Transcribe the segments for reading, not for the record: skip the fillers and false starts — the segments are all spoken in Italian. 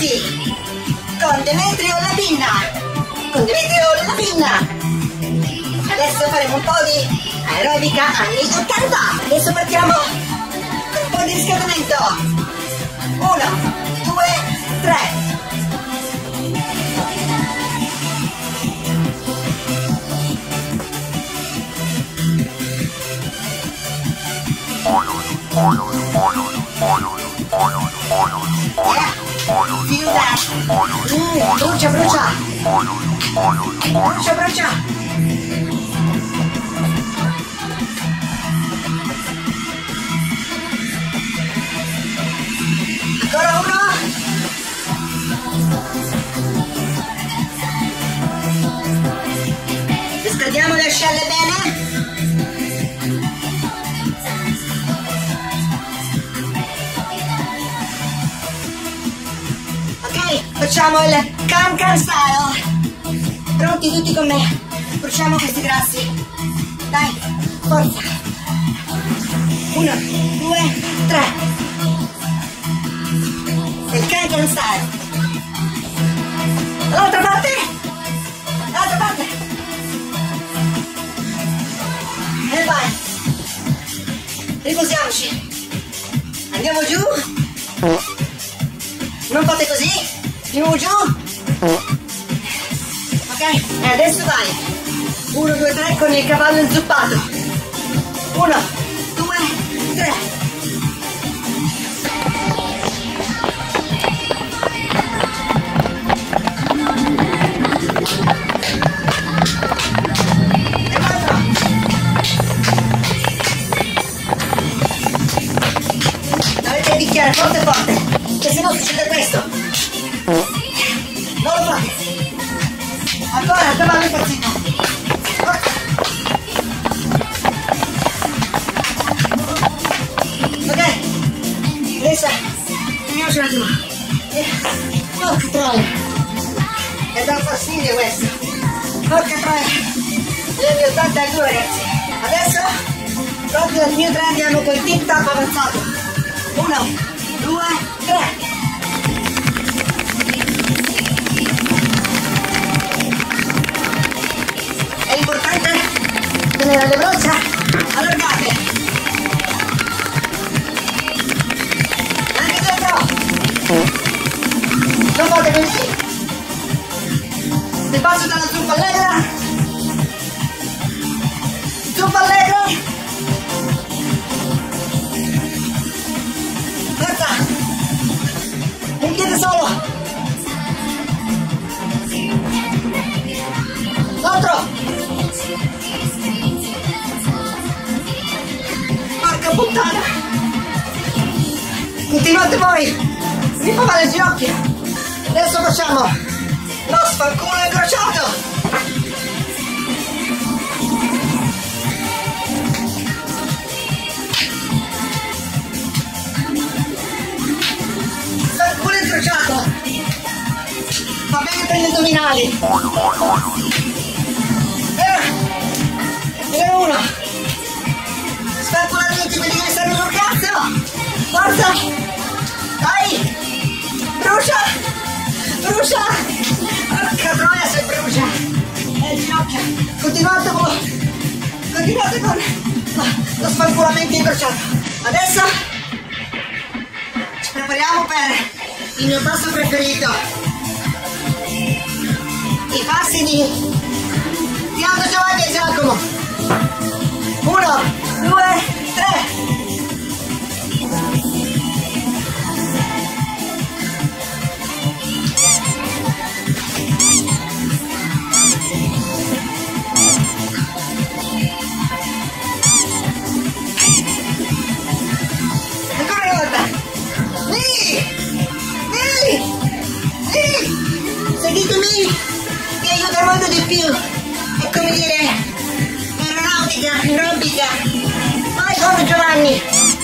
avanti con Demetrio Lapinna. Con Demetrio Lapinna. Adesso faremo un po' di aerobica anni 80. Adesso partiamo con un po' di riscaldamento. 1, 2, 3. Feel that. Brucia, brucia. Brucia, brucia. Ancora uno. Riscaldiamo le ascelle bene. Facciamo il can style. Pronti tutti con me? Bruciamo questi grassi. Dai, forza. 1, 2, 3. Il can style. Dall'altra parte. Dall'altra parte. E vai. Riposiamoci. Andiamo giù. Non fate così. Più giù. Ok, e adesso vai. 1, 2, 3 con il cavallo inzuppato. 1, 2, 3. E l'altro. Dovete picchiare forte forte, che se no succede questo. Non lo fate. Ancora, il cavallo impazzito. Ok. Adesso vediamoci un attimo. Porca troia. È da fastidio questo. Porca troia. Il mio 82 ragazzi. Adesso proprio dal mio 3 andiamo col tip tap avanzato. 1, 2, 3. È importante tenere le braccia allargate. Anche dietro. Non fate così. Vi passo dalla zuppa allegra. Zuppa allegra. Forza. Un piede solo. L'altro. Porca puttana. Continuate voi. Mi fa male le ginocchia. Adesso facciamo lo sfanculo incrociato. Sfanculo incrociato. Va bene per gli addominali. E uno. Spacula tutti quelli che mi stanno sul cazzo. Forza. Dai. Brucia. Brucia. Porca troia se brucia. Ginocchia. Continuate con lo sfanculamento incrociato. Adesso ci prepariamo per il mio passo preferito. I passi di Aldo Giovanni e Giacomo. 1, 2, 3. Ancora una volta. Seguitemi, mi aiuta molto di più. È come dire aerobica. Vai con Giovanni.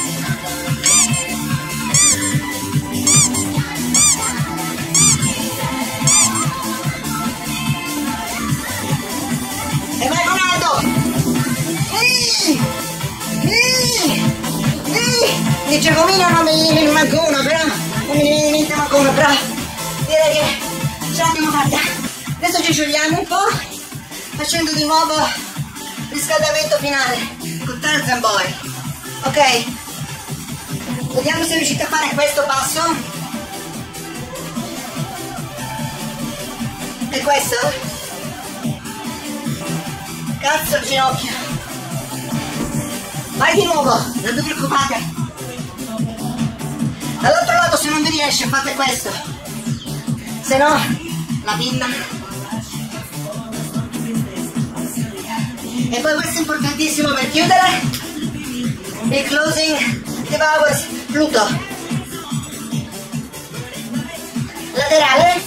E vai con Aldo. Di Giacomino non mi manca uno, però non mi viene in mente manca uno, però ce l'abbiamo fatta. Adesso ci sciogliamo un po', facendo di nuovo riscaldamento finale con Tarzan Boy. Ok? Vediamo se riuscite a fare questo passo. E questo? Cazzo il ginocchio. Vai di nuovo, non vi preoccupate. Dall'altro lato se non vi riesce fate questo. Se no, la pinna. E poi questo è importantissimo per chiudere. Il closing devours Pluto. Laterale.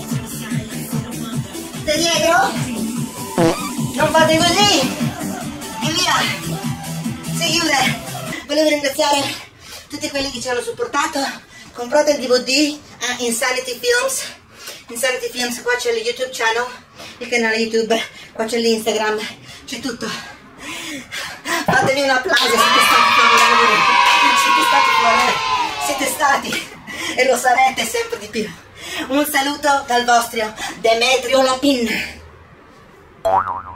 Da dietro. Non fate così. E via. Si chiude. Volevo ringraziare tutti quelli che ci hanno supportato. Comprate il DVD a Insanity Films. Insanity Films, qua c'è il YouTube channel, il canale YouTube, qua c'è l'Instagram, c'è tutto. Fatevi un applauso, siete stati e lo sarete sempre di più. Un saluto dal vostro Demetrio Lapin.